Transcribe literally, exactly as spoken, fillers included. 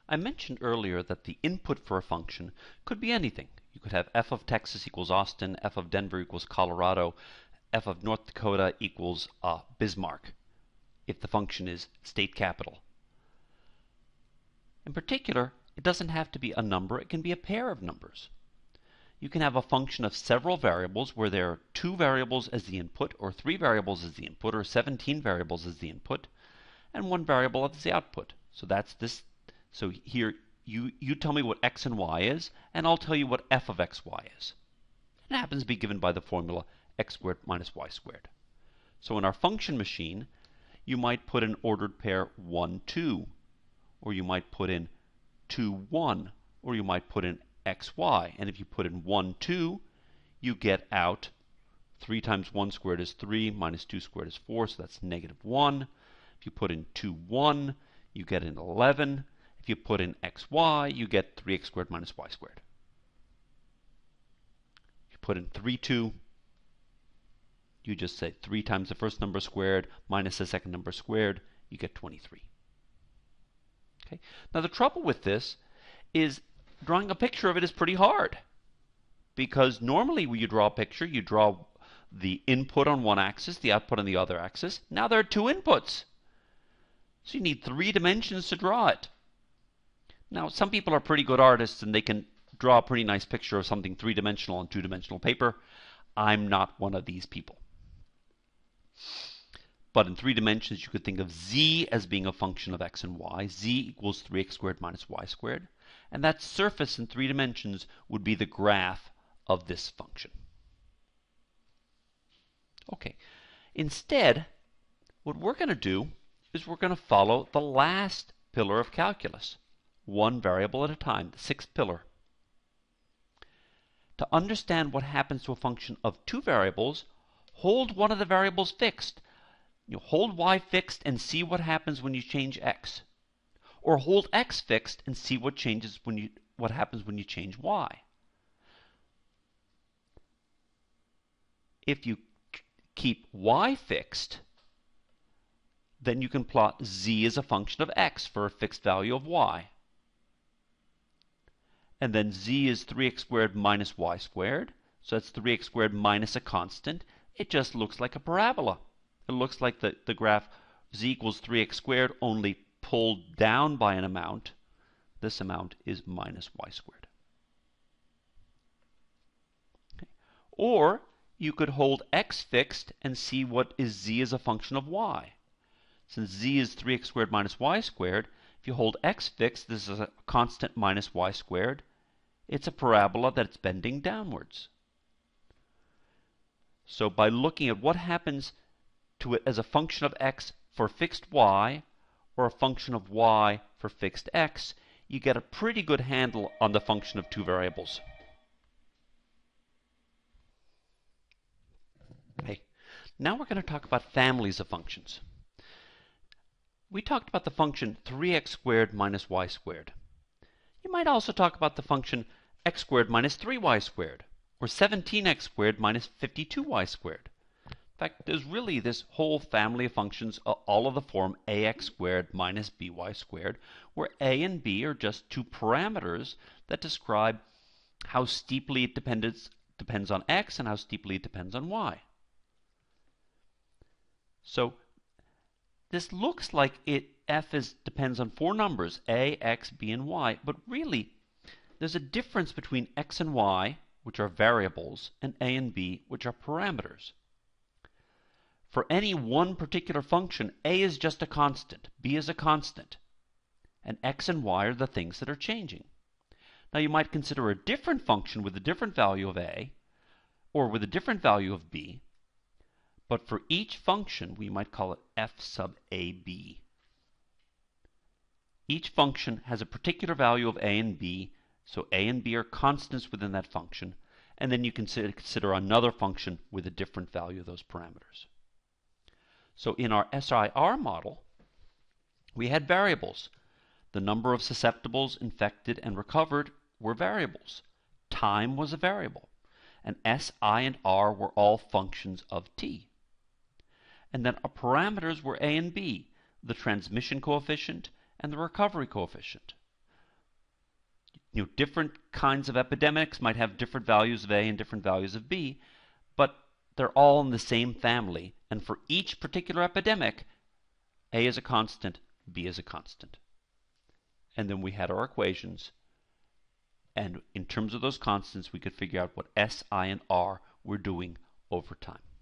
I mentioned earlier that the input for a function could be anything. You could have f of Texas equals Austin, f of Denver equals Colorado, f of North Dakota equals uh, Bismarck, if the function is state capital. In particular, it doesn't have to be a number, it can be a pair of numbers. You can have a function of several variables where there are two variables as the input, or three variables as the input, or seventeen variables as the input, and one variable as the output. So that's this. So here, you, you tell me what x and y is, and I'll tell you what f of xy is. It happens to be given by the formula x squared minus y squared. So in our function machine, you might put an ordered pair one, two, or you might put in two, one, or you might put in xy. And if you put in one, two, you get out three times one squared is three, minus two squared is four, so that's negative one. If you put in two, one, you get an eleven. If you put in xy, you get three x squared minus y squared. If you put in three, two, you just say three times the first number squared minus the second number squared, you get twenty-three. Okay. Now the trouble with this is drawing a picture of it is pretty hard, because normally when you draw a picture, you draw the input on one axis, the output on the other axis. Now there are two inputs, so you need three dimensions to draw it. Now some people are pretty good artists and they can draw a pretty nice picture of something three-dimensional on two-dimensional paper. I'm not one of these people. But in three dimensions, you could think of z as being a function of x and y. Z equals three x squared minus y squared. And that surface in three dimensions would be the graph of this function. Okay. Instead, what we're going to do is we're going to follow the last pillar of calculus, one variable at a time, the sixth pillar. To understand what happens to a function of two variables, hold one of the variables fixed. You hold y fixed and see what happens when you change x. Or hold x fixed and see what changes when you what happens when you change y. If you keep y fixed, then you can plot z as a function of x for a fixed value of y. And then z is three x squared minus y squared. So that's three x squared minus a constant. It just looks like a parabola. It looks like the, the graph z equals three x squared, only pulled down by an amount. This amount is minus y squared. Okay. Or you could hold x fixed and see what is z as a function of y. Since z is three x squared minus y squared, if you hold x fixed, this is a constant minus y squared. It's a parabola that's bending downwards. So by looking at what happens to it as a function of x for fixed y, or a function of y for fixed x, you get a pretty good handle on the function of two variables. Okay. Now we're going to talk about families of functions. We talked about the function three x squared minus y squared. You might also talk about the function x squared minus three y squared, or seventeen x squared minus fifty-two y squared. In fact, there's really this whole family of functions, uh, all of the form ax squared minus by squared, where a and b are just two parameters that describe how steeply it depends, depends on x and how steeply it depends on y. So this looks like it f is depends on four numbers, a, x, b, and y, but really there's a difference between x and y, which are variables, and a and b, which are parameters. For any one particular function, a is just a constant, b is a constant, and x and y are the things that are changing. Now you might consider a different function with a different value of a, or with a different value of b, but for each function we might call it f sub ab. Each function has a particular value of a and b, so a and b are constants within that function, and then you can consider another function with a different value of those parameters. So in our S I R model, we had variables. The number of susceptibles infected and recovered were variables. Time was a variable. And S, I, and R were all functions of t. And then our parameters were a and b, the transmission coefficient and the recovery coefficient. You know, different kinds of epidemics might have different values of A and different values of B, but they're all in the same family, and for each particular epidemic, A is a constant, B is a constant. And then we had our equations, and in terms of those constants, we could figure out what S, I, and R were doing over time.